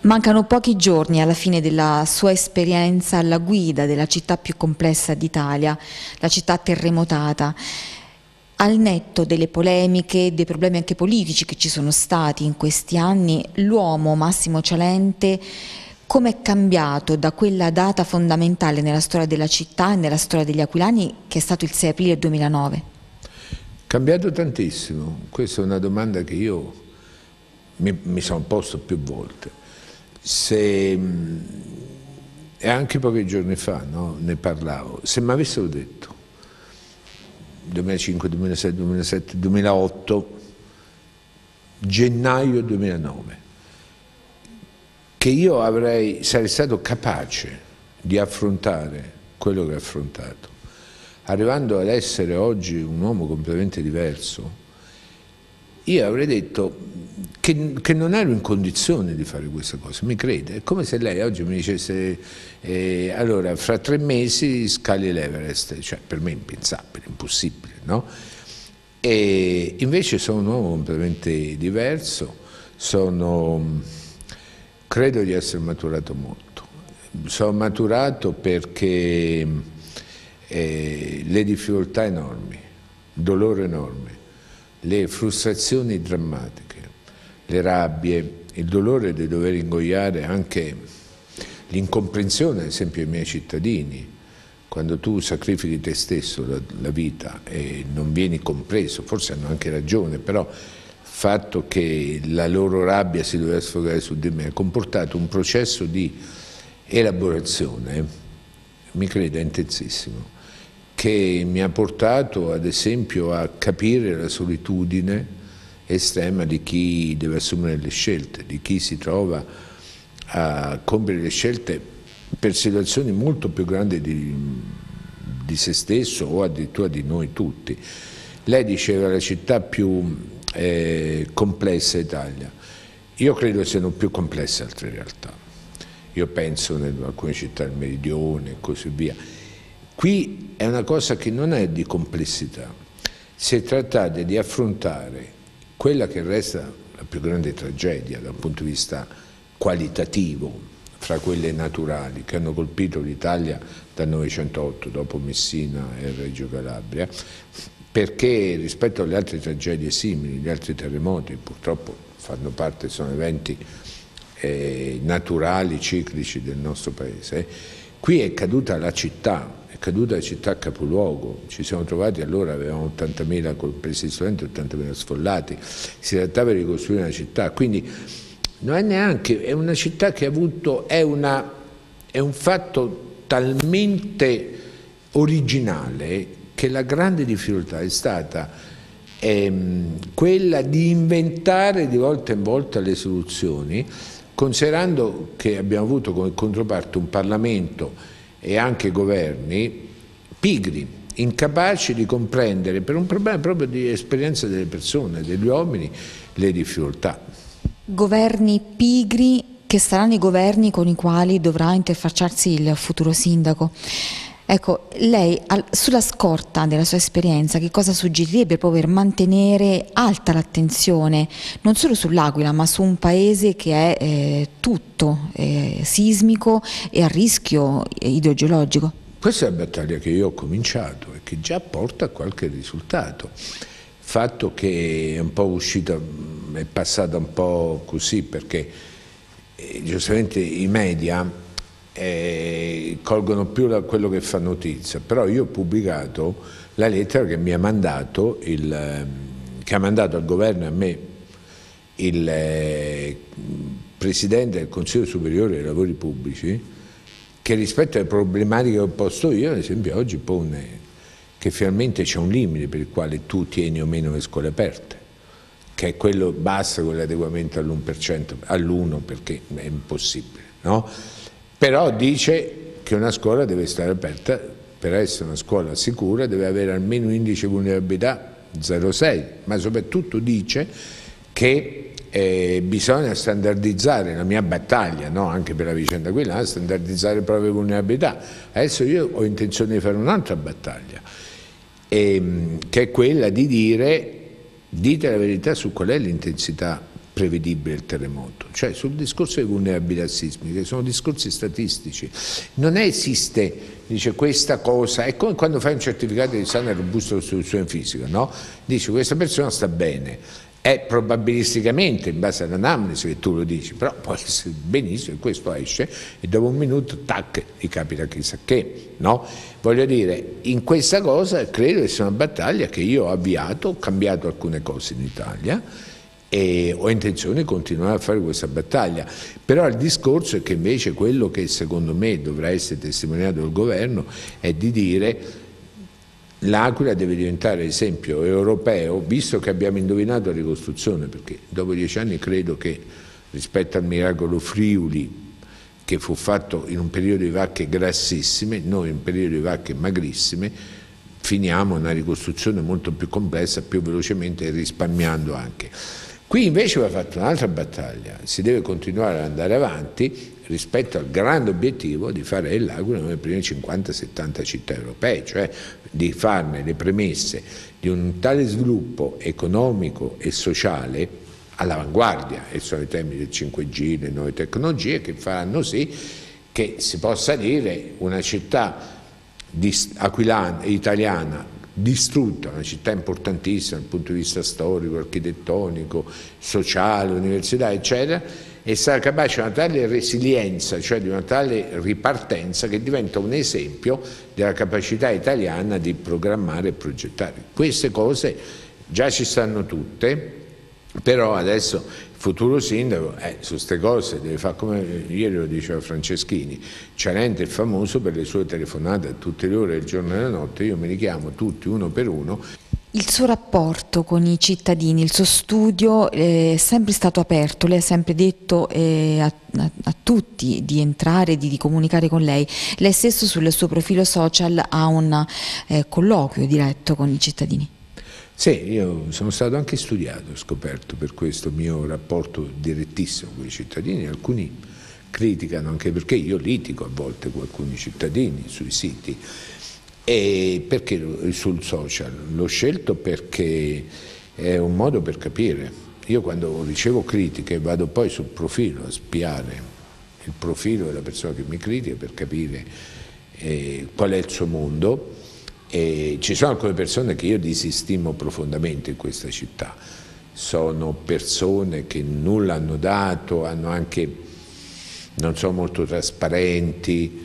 Mancano pochi giorni alla fine della sua esperienza alla guida della città più complessa d'Italia, la città terremotata. Al netto delle polemiche e dei problemi anche politici che ci sono stati in questi anni, l'uomo Massimo Cialente come è cambiato da quella data fondamentale nella storia della città e nella storia degli aquilani che è stato il 6 aprile 2009? Cambiato tantissimo, questa è una domanda che io mi sono posto più volte. E anche pochi giorni fa, no, ne parlavo, se mi avessero detto 2005, 2006, 2007, 2008, gennaio 2009, che io sarei stato capace di affrontare quello che ho affrontato, arrivando ad essere oggi un uomo completamente diverso, io avrei detto che non ero in condizione di fare questa cosa, mi crede? È come se lei oggi mi dicesse allora fra 3 mesi scali l'Everest, cioè per me è impensabile, impossibile, no? E invece sono un uomo completamente diverso, credo di essere maturato molto, sono maturato perché le difficoltà enormi, il dolore enorme, le frustrazioni drammatiche, le rabbie, il dolore di dover ingoiare anche l'incomprensione, ad esempio, dei miei cittadini. Quando tu sacrifichi te stesso, la vita, e non vieni compreso, forse hanno anche ragione, però il fatto che la loro rabbia si doveva sfogare su di me ha comportato un processo di elaborazione, mi creda, intensissimo, che mi ha portato ad esempio a capire la solitudine estrema di chi deve assumere le scelte, di chi si trova a compiere le scelte per situazioni molto più grandi di se stesso o addirittura di noi tutti. Lei diceva la città più complessa d'Italia, io credo siano più complesse altre realtà, io penso in alcune città del meridione e così via. Qui è una cosa che non è di complessità, si è trattato di affrontare quella che resta la più grande tragedia dal punto di vista qualitativo fra quelle naturali che hanno colpito l'Italia dal 1908, dopo Messina e Reggio Calabria, perché rispetto alle altre tragedie simili, gli altri terremoti purtroppo fanno parte, sono eventi naturali, ciclici del nostro paese, qui è caduta la città, è caduta la città capoluogo, ci siamo trovati allora, avevamo 80.000 compresi studenti, 80.000 sfollati, si trattava di ricostruire una città, quindi non è neanche, è una città che ha avuto, è un fatto talmente originale che la grande difficoltà è stata quella di inventare di volta in volta le soluzioni, considerando che abbiamo avuto come controparte un Parlamento e anche governi pigri, incapaci di comprendere, per un problema proprio di esperienza delle persone, degli uomini, le difficoltà. Governi pigri che saranno i governi con i quali dovrà interfacciarsi il futuro sindaco. Ecco, lei sulla scorta della sua esperienza che cosa suggerirebbe proprio per mantenere alta l'attenzione non solo sull'Aquila ma su un paese che è tutto sismico e a rischio idrogeologico? Questa è la battaglia che io ho cominciato e che già porta a qualche risultato. Il fatto che è un po' uscita, è passata un po' così perché giustamente i media colgono più quello che fa notizia, però io ho pubblicato la lettera che mi ha mandato, che ha mandato al governo e a me il Presidente del Consiglio Superiore dei Lavori Pubblici, che rispetto alle problematiche che ho posto io, ad esempio oggi pone che finalmente c'è un limite per il quale tu tieni o meno le scuole aperte, che è quello, basta quell'adeguamento all'1%, all'1 perché è impossibile, no? Però dice che una scuola deve stare aperta, per essere una scuola sicura deve avere almeno un indice di vulnerabilità 0,6, ma soprattutto dice che bisogna standardizzare, la mia battaglia, no? Anche per la vicenda aquilana, standardizzare le proprie vulnerabilità. Adesso io ho intenzione di fare un'altra battaglia, che è quella di dire, dite la verità su qual è l'intensità prevedibile il terremoto, cioè sul discorso di vulnerabilità sismica, sono discorsi statistici, non esiste, dice questa cosa, è come quando fai un certificato di sana e robusta costituzione fisica, no? Dici questa persona sta bene, è probabilisticamente in base all'anamnesi che tu lo dici, però può essere benissimo e questo esce e dopo un minuto tac gli capita chissà che, no? Voglio dire, in questa cosa credo che sia una battaglia che io ho avviato, ho cambiato alcune cose in Italia e ho intenzione di continuare a fare questa battaglia, però il discorso è che invece quello che secondo me dovrà essere testimoniato dal governo è di dire l'Aquila deve diventare esempio europeo, visto che abbiamo indovinato la ricostruzione, perché dopo 10 anni credo che rispetto al miracolo Friuli, che fu fatto in un periodo di vacche grassissime, noi in un periodo di vacche magrissime, finiamo una ricostruzione molto più complessa, più velocemente e risparmiando anche. Qui invece va fatta un'altra battaglia, si deve continuare ad andare avanti rispetto al grande obiettivo di fare dell'Aquila una delle prime 50-70 città europee, cioè di farne le premesse di un tale sviluppo economico e sociale all'avanguardia, e sono i temi del 5G, le nuove tecnologie che faranno sì che si possa dire una città aquilana, italiana, distrutta, una città importantissima dal punto di vista storico, architettonico, sociale, universitario, eccetera, e sarà capace di una tale resilienza, cioè di una tale ripartenza che diventa un esempio della capacità italiana di programmare e progettare. Queste cose già ci stanno tutte, però adesso il futuro sindaco su queste cose deve fare come ieri lo diceva Franceschini, Cialente è famoso per le sue telefonate a tutte le ore del giorno e della notte, io me li chiamo tutti uno per uno. Il suo rapporto con i cittadini, il suo studio è sempre stato aperto, lei ha sempre detto a tutti di entrare, di comunicare con lei. Lei stesso sul suo profilo social ha un colloquio diretto con i cittadini. Sì, io sono stato anche studiato, ho scoperto per questo mio rapporto direttissimo con i cittadini, alcuni criticano anche perché io litigo a volte con alcuni cittadini sui siti. E perché sul social? L'ho scelto perché è un modo per capire. Io quando ricevo critiche vado poi sul profilo a spiare il profilo della persona che mi critica per capire qual è il suo mondo. E ci sono alcune persone che io disistimo profondamente in questa città, sono persone che nulla hanno dato, hanno anche, non sono molto trasparenti,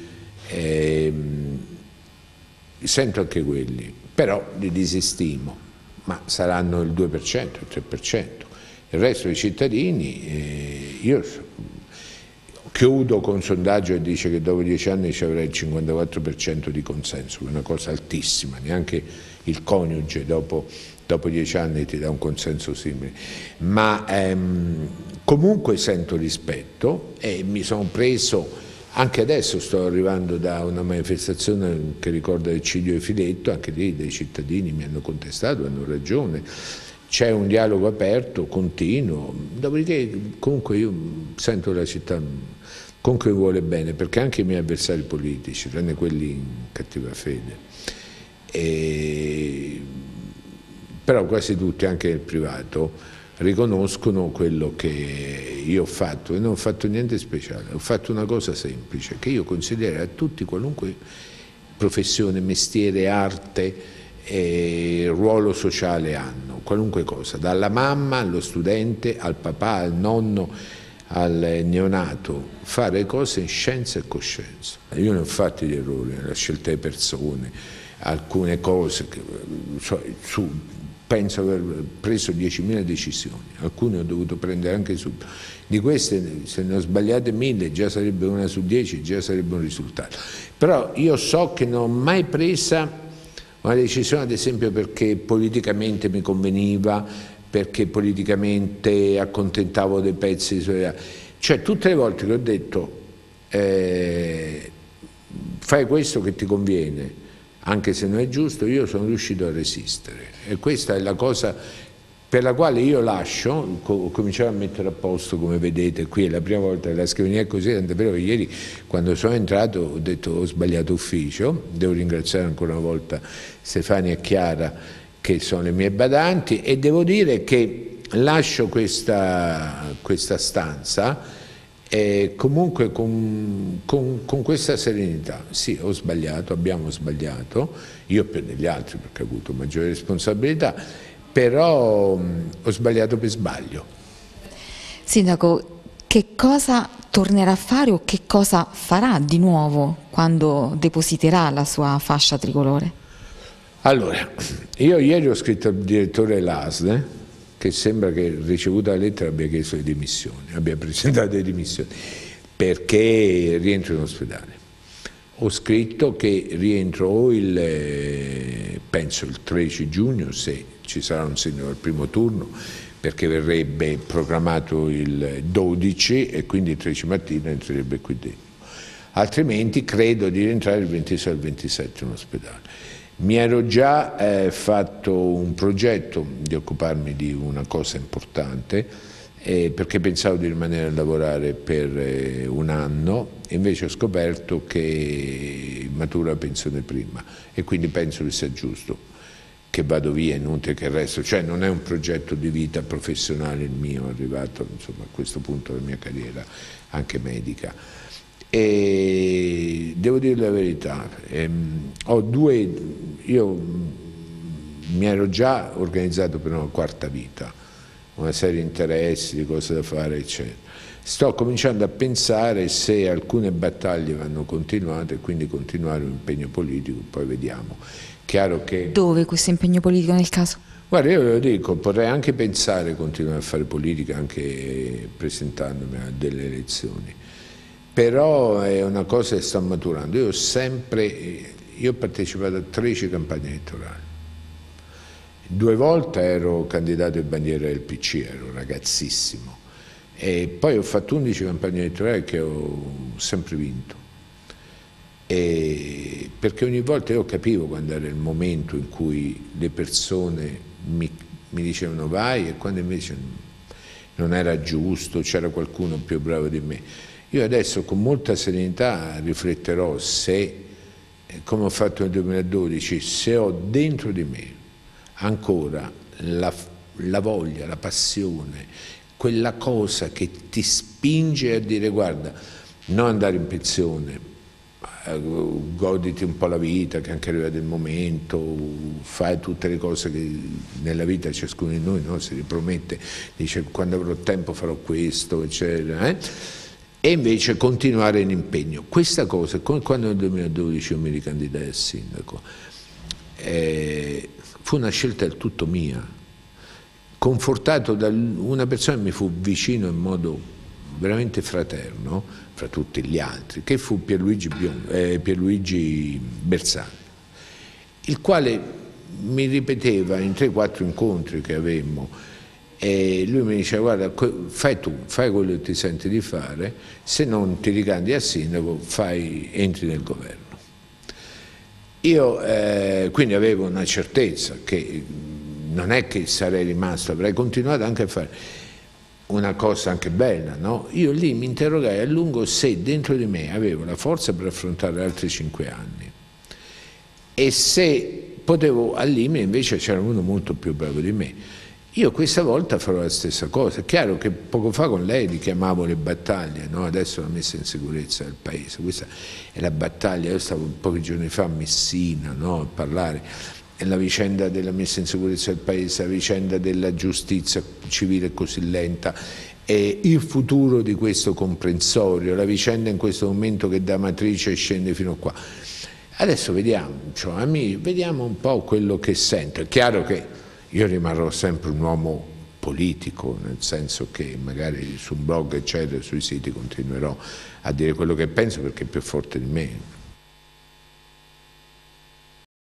sento anche quelli, però li disistimo, ma saranno il 2%, il 3%. Il resto dei cittadini, io chiudo con un sondaggio che dice che dopo 10 anni ci avrà il 54% di consenso, che è una cosa altissima, neanche il coniuge dopo 10 anni ti dà un consenso simile, ma comunque sento rispetto e mi sono preso. Anche adesso sto arrivando da una manifestazione che ricorda l'eccidio di Filetto, anche lì dei cittadini mi hanno contestato, hanno ragione, c'è un dialogo aperto, continuo, dopodiché comunque io sento la città, comunque mi vuole bene, perché anche i miei avversari politici, tranne quelli in cattiva fede, però quasi tutti, anche nel privato, riconoscono quello che io ho fatto e non ho fatto niente speciale, ho fatto una cosa semplice che io considero a tutti, qualunque professione, mestiere, arte e ruolo sociale hanno, qualunque cosa, dalla mamma allo studente, al papà, al nonno, al neonato, fare cose in scienza e coscienza. Io ne ho fatti di errori nella scelta di persone, alcune cose che, penso di aver preso 10.000 decisioni, alcune ho dovuto prendere anche subito. Di queste, se ne ho sbagliate 1.000, già sarebbe una su 10, già sarebbe un risultato. Però io so che non ho mai presa una decisione, ad esempio, perché politicamente mi conveniva, perché politicamente accontentavo dei pezzi di società. Cioè, tutte le volte che ho detto fai questo che ti conviene, anche se non è giusto, io sono riuscito a resistere e questa è la cosa per la quale io lascio, ho cominciato a mettere a posto, come vedete qui è la prima volta che la scrivania è così, tant'è vero che ieri quando sono entrato ho detto ho sbagliato ufficio, devo ringraziare ancora una volta Stefania e Chiara che sono le mie badanti e devo dire che lascio questa stanza comunque con questa serenità. Sì, ho sbagliato, abbiamo sbagliato, io più degli altri perché ho avuto maggiore responsabilità, però ho sbagliato per sbaglio. Sindaco, che cosa tornerà a fare o che cosa farà di nuovo quando depositerà la sua fascia tricolore? Allora, io ieri ho scritto al direttore dell'ASL, che sembra che ricevuta la lettera abbia chiesto le dimissioni, abbia presentato le dimissioni, perché rientro in ospedale. Ho scritto che rientro penso il 13 giugno, se ci sarà un segno al primo turno, perché verrebbe programmato il 12 e quindi il 13 mattina entrerebbe qui dentro. Altrimenti credo di rientrare il 26 o il 27 in ospedale. Mi ero già fatto un progetto di occuparmi di una cosa importante, perché pensavo di rimanere a lavorare per un anno, e invece ho scoperto che maturo la pensione prima e quindi penso che sia giusto che vado via, inutile che il resto, cioè non è un progetto di vita professionale il mio, arrivato insomma, a questo punto della mia carriera anche medica. E devo dire la verità, io mi ero già organizzato per una quarta vita, una serie di interessi, di cose da fare, eccetera. Sto cominciando a pensare se alcune battaglie vanno continuate, quindi continuare un impegno politico, poi vediamo. Chiaro che... Dove questo impegno politico nel caso? Guarda, io ve lo dico, potrei anche pensare di continuare a fare politica anche presentandomi a delle elezioni, però è una cosa che sto maturando. Io ho partecipato a 13 campagne elettorali, 2 volte ero candidato in bandiera del PC, ero ragazzissimo, e poi ho fatto 11 campagne elettorali che ho sempre vinto. Perché ogni volta io capivo quando era il momento in cui le persone mi dicevano vai e quando invece non era giusto, c'era qualcuno più bravo di me. Io adesso con molta serenità rifletterò se, come ho fatto nel 2012, se ho dentro di me ancora la voglia, la passione, quella cosa che ti spinge a dire guarda, non andare in pensione, goditi un po' la vita, che anche arriva del momento, fai tutte le cose che nella vita ciascuno di noi, no, si ripromette, dice quando avrò tempo farò questo, eccetera, e invece continuare in impegno. Questa cosa, come quando nel 2012 io mi ricandidai a sindaco, fu una scelta del tutto mia, confortato da una persona che mi fu vicino in modo veramente fraterno, fra tutti gli altri, che fu Pierluigi Bersani, il quale mi ripeteva in 3-4 incontri che avemmo, e lui mi diceva guarda, fai quello che ti senti di fare, se non ti ricandidi a sindaco entri nel governo. Io quindi avevo una certezza che non è che sarei rimasto, avrei continuato anche a fare una cosa anche bella, no? Io lì mi interrogai a lungo se dentro di me avevo la forza per affrontare altri 5 anni e se potevo, al limite invece c'era uno molto più bravo di me. Io questa volta farò la stessa cosa. È chiaro che poco fa con lei richiamavo le battaglie, no? Adesso la messa in sicurezza del paese, questa è la battaglia. Io stavo pochi giorni fa a Messina, no? A parlare. La vicenda della messa in sicurezza del paese, la vicenda della giustizia civile così lenta, il futuro di questo comprensorio, la vicenda in questo momento che da Amatrice scende fino qua. Adesso vediamo, cioè, vediamo un po' quello che sento. È chiaro che io rimarrò sempre un uomo politico, nel senso che magari su un blog, eccetera, sui siti continuerò a dire quello che penso perché è più forte di me.